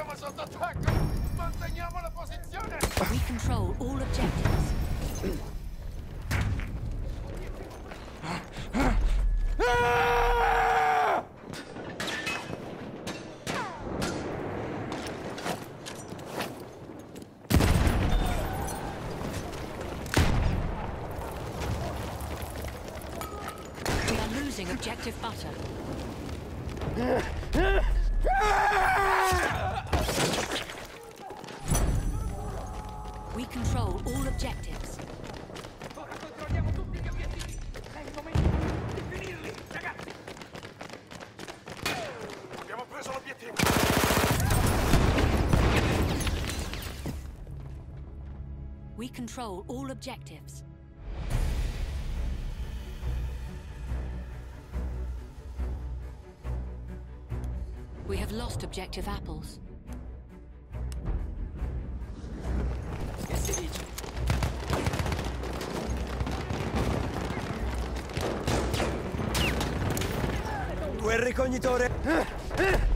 Siamo sotto attacco! Manteniamo la posizione! We control all objectives. We are losing objective butter. We control all objectives. Ora controlliamo tutti gli obiettivi! È il momento di finirli, ragazzi! Abbiamo preso l'obiettivo! We control all objectives. We have lost objective apples. Che si dice? Quel ricognitore